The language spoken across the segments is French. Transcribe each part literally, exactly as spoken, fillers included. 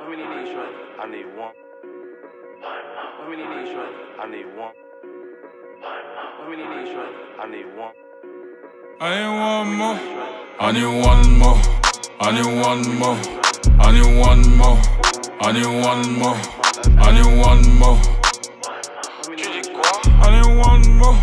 How many need shorty? I need one. How many need shorty? I need one. How many need shorty? I need one. I need one more. I need one more. I need one more. I need one more. I need one more. I need one more. Tu dis quoi? I need one more.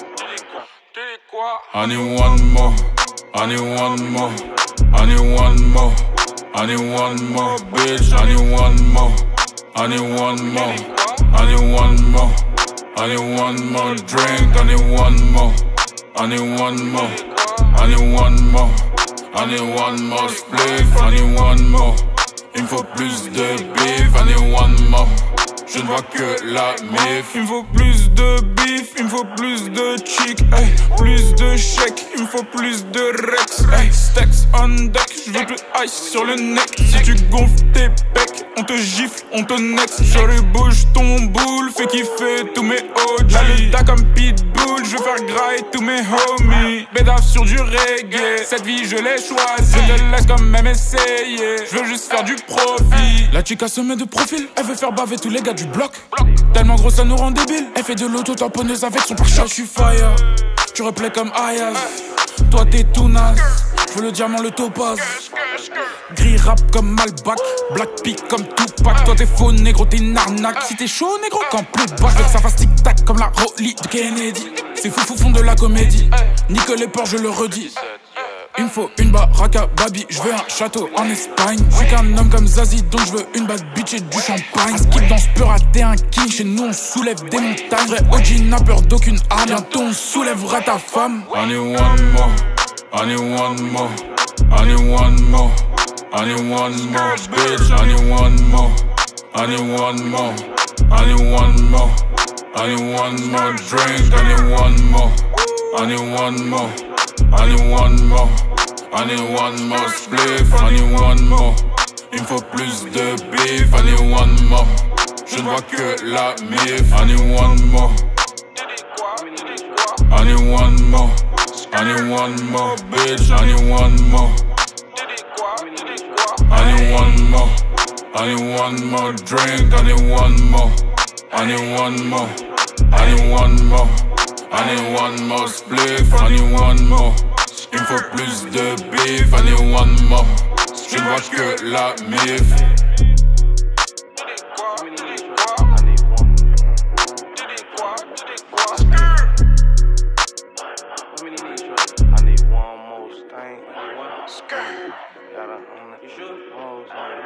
Tu dis quoi? I need one more. I need one more. I need one more. I need one more, bitch. I need one more. I need one more. I need one more. I need one more drink. I need one more. I need one more. I need one more. I need one more spliff. I need one more. Il me faut plus de beef. I need one more. Je ne vois que la mif. Il me faut plus de beef, il me faut plus de chic, hey. Plus de chèques, il me faut plus de rex, hey. Stacks on deck, je veux plus ice sur le neck. Si tu gonfles tes pecs, on te gifle, on te next. J'aurais bouge ton boule, fais kiffer tous mes O G. Lalita comme Pitbull, je veux faire grailler tous mes homies. Bédaf sur du reggae, cette vie je l'ai choisie. Je te laisse quand même essayer, je veux juste faire du profit. La chica se met de profil, elle veut faire baver tous les gars du bloc. Tellement gros ça nous rend débiles. Elle fait de l'auto-tamponneuse avec son pare-choc. Je suis fire, tu replay comme Ayaz. Toi t'es tout naze, je veux le diamant, le topaz. Gris rap comme Malbac, Black Peak comme Tupac. Toi t'es faux négro, t'es une arnaque. Si t'es chaud négro, quand playback, je veux que ça fasse tic-tac comme la Rolly de Kennedy. C'est fou fou fond de la comédie, nique les ports, je le redis. Il me faut une baraque à Babi, je veux un château en Espagne. Je suis qu'un homme comme Zazie, donc je veux une bad bitch et du champagne. Un skip dans ce peut rater un king, chez nous on soulève des montagnes. Vrai O G n'a peur d'aucune arme, bientôt on soulèvera ta femme. I need one more, I need one more, I need one more, I need one more, bitch. I need one more, I need one more, I need one more, I need one more drink. I need one more, I need one more, I need one more, I need one more spliff. I need one more. Il me faut plus de beef. I need one more. Je ne vois que la mif. I need one more. I need one more. I need one more, bitch. I need one more. I need one more. I need one more drink. I need one more. I need one more. I need one more. I need one more spliff. I need one more. Il me faut plus de beef. I need one more. Je ne vois que la mif. You sure?